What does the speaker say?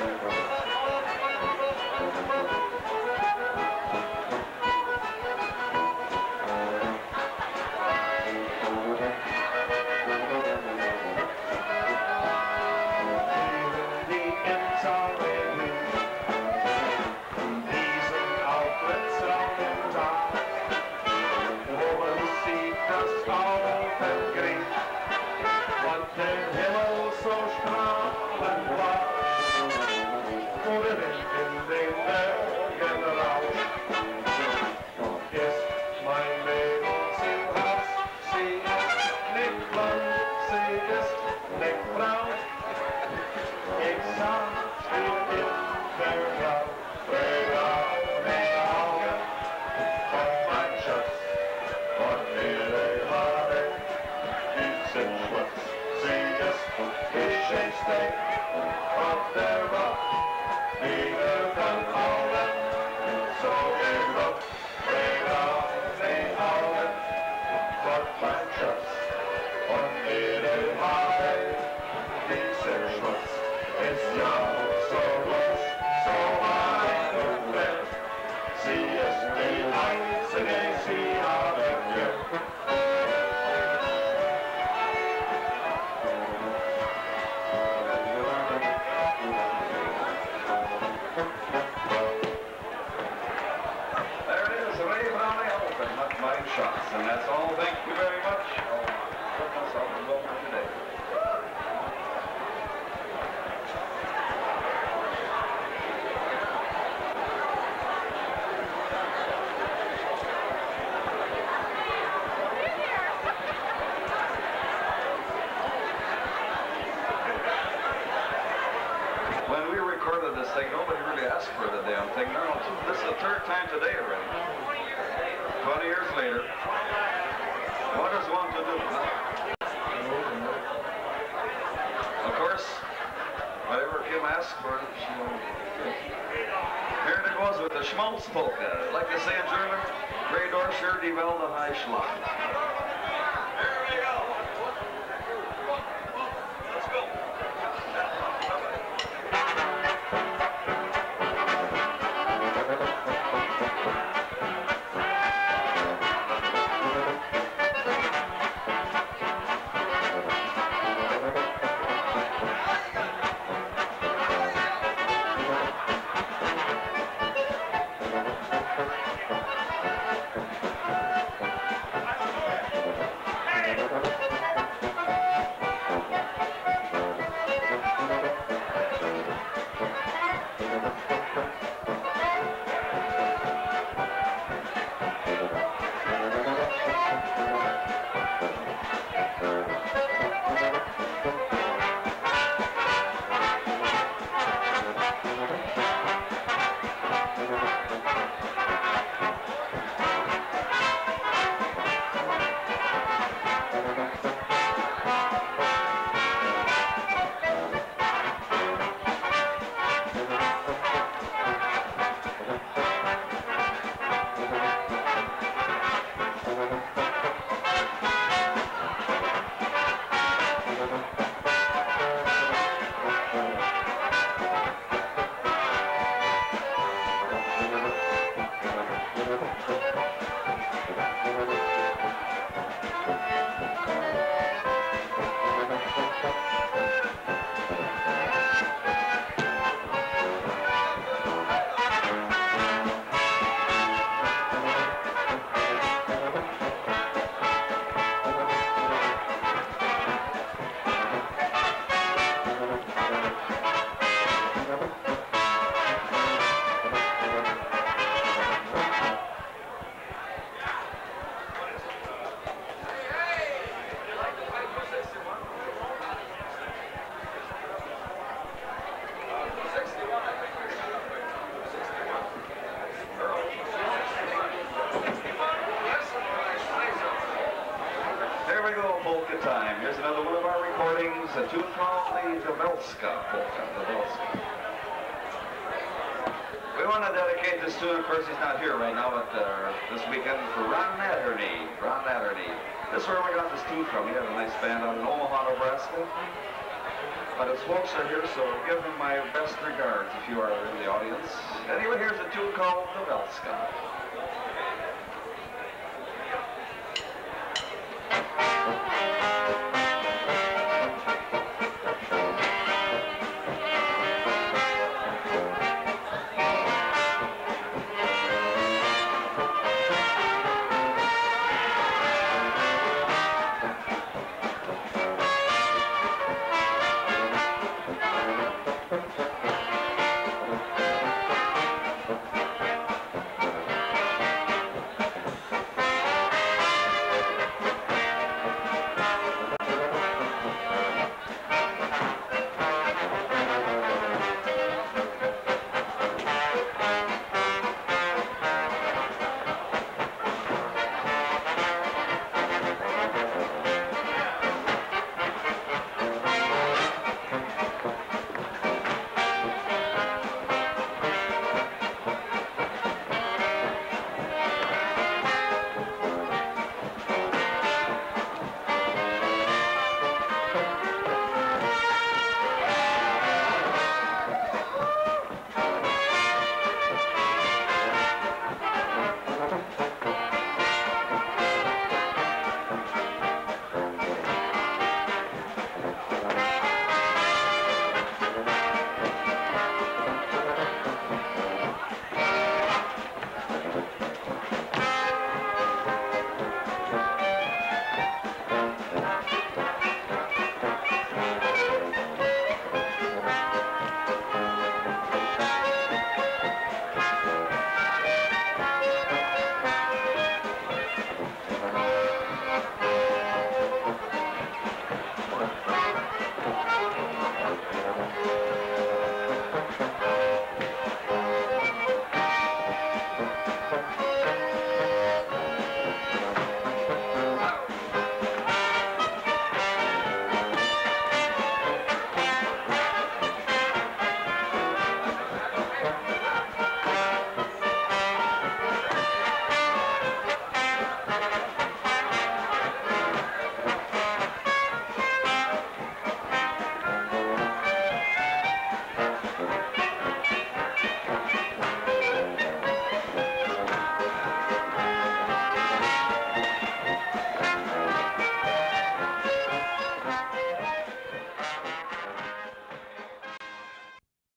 And that's all. Thank you very much. I'll put myself in love for today. When we recorded this thing, nobody really asked for the damn thing. No, this is the third time today already. 20 years later. What does one to do? Of course, whatever Kim asked for, here it goes with the Schmaltz polka. Like they say in German, Grey Dorscher, die Welde High Schlacht. Here we go. Let's go. Polka time. Here's another one of our recordings, a tune called the Dubelska Polka. We want to dedicate this tune, of course he's not here right now, but this weekend for Ron Natterney. Ron Natterney. This is where we got this tune from. He had a nice band out in Omaha, Nebraska. But his folks are here, so give him my best regards if you are in the audience. Anyway, here's a tune called The Velska.